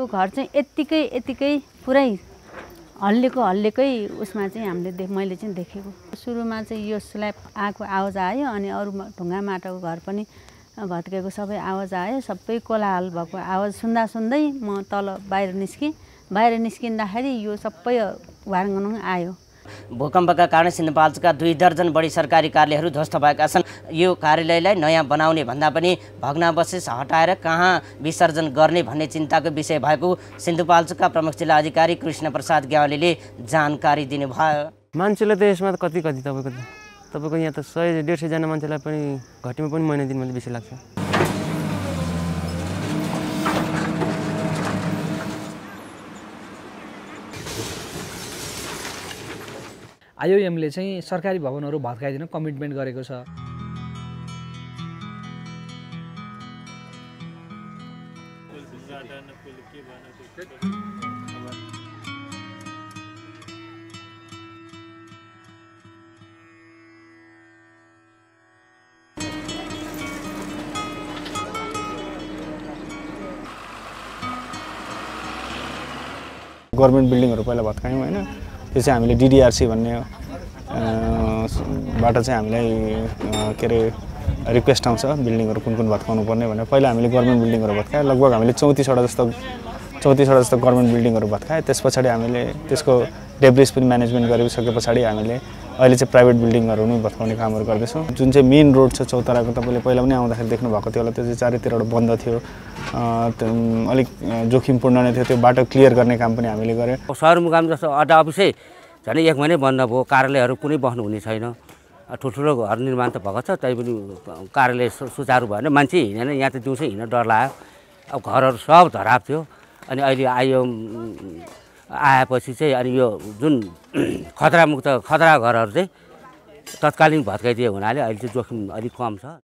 घर चाहिँ यतिकै पुरै हल्लेकै उसमा चाहिँ मैले चाहिँ देखेको। सुरुमा चाहिँ यो स्ल्याब आएको आवाज आयो अनि अरू ढुङ्गा माटोको घर पनि भत्केको सबै आवाज आयो। सबै कोलाहल भएको आवाज सुन्दै म तल बाहिर निस्किँदाखेरि यो सबै वारङङ आयो। भूकम्पका कारण सिन्धुपाल्चोकका 2 दर्जन बढी सरकारी कार्यालयहरू ध्वस्त भएका छन्। यो कार्यालयलाई नयाँ बनाउने भन्दा पनि भग्नावशेष हटाएर कहाँ विसर्जन गर्ने भन्ने चिन्ताको विषय भएको सिन्धुपाल्चोकका प्रमुख जिल्ला अधिकारी कृष्ण प्रसाद ग्यावालीले जानकारी दिनुभयो। मान्छेले त यसमा कति तपाईको यहाँ त 100-150 जना मान्छेलाई पनि घटीमा पनि महिना दिन बेसी लाग्छ। आइओएमले चाहिँ सरकारी भवनहरू भत्काइदिन कमिटमेन्ट गरेको छ। गभर्नमेन्ट बिल्डिङहरू पहिला भत्कायौँ हैन। त्यो चाहिँ हामीले डिडिआरसी भन्ने बाट चाहिँ हामीलाई के अरे रिक्वेस्ट आउँछ बिल्डिङहरू कुन भत्काउनु पर्ने भनेर। पहिला हामीले गभर्नमेन्ट बिल्डिङहरू भत्काए, लगभग हामीले 34वटा जस्तो गभर्नमेन्ट बिल्डिङहरू भत्काए। त्यसपछि हामीले त्यसको डेब्रिज पनि म्यानेजमेन्ट गरिसके पछाडि हामीले अहिले चाहिँ प्राइभेट बिल्डिङहरू पनि भत्काउने कामहरू गर्दैछौँ। जुन चाहिँ मेन रोड छ चौताराको, तपाईँले पहिला पनि आउँदाखेरि देख्नु भएको थियो होला, त्यो चाहिँ चारैतिरबाट बन्द थियो, अलिक जोखिमपूर्ण नै थियो। त्यो बाटो क्लियर गर्ने काम पनि हामीले गऱ्यौँ। सदरमुकाम जस्तो अड्डा अफिसै झन् 1 महिना बन्द भयो, कार्यालयहरू कुनै बस्नु हुने छैन। ठुल्ठुलो घर निर्माण त भएको छ, तैपनि कार्यालय सुचारू भएन, मान्छे हिँडेन। यहाँ त दिउँसो हिँड्न डर लाग्यो। अब घरहरू सब धराप थियो। अनि अहिले आएपछि चाहिँ अनि यो जुन खतरा घरहरू चाहिँ तत्कालीन भत्काइदिए हुनाले अहिले चाहिँ जोखिम अलिक कम छ।